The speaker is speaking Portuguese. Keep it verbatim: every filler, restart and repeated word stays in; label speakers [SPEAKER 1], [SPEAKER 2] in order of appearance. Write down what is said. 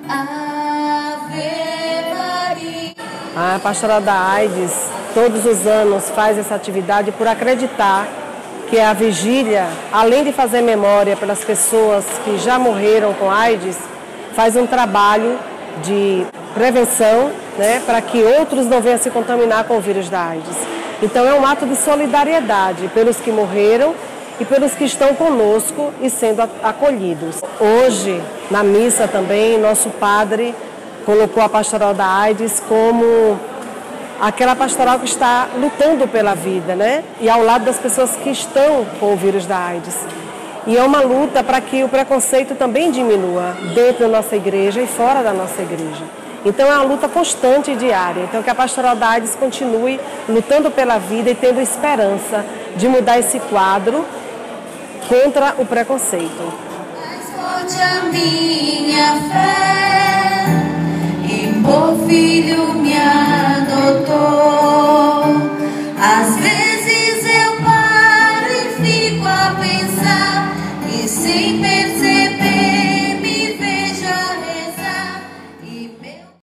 [SPEAKER 1] A Pastoral da AIDS, todos os anos, faz essa atividade por acreditar que a vigília, além de fazer memória pelas pessoas que já morreram com AIDS, faz um trabalho de prevenção, né, para que outros não venham se contaminar com o vírus da AIDS. Então é um ato de solidariedade pelos que morreram e pelos que estão conosco e sendo acolhidos. Hoje, na missa também, nosso padre colocou a Pastoral da AIDS como aquela pastoral que está lutando pela vida, né? E ao lado das pessoas que estão com o vírus da AIDS. E é uma luta para que o preconceito também diminua dentro da nossa igreja e fora da nossa igreja. Então é uma luta constante e diária. Então que a Pastoral da AIDS continue lutando pela vida e tendo esperança de mudar esse quadro contra o preconceito.
[SPEAKER 2] Mais forte a minha fé.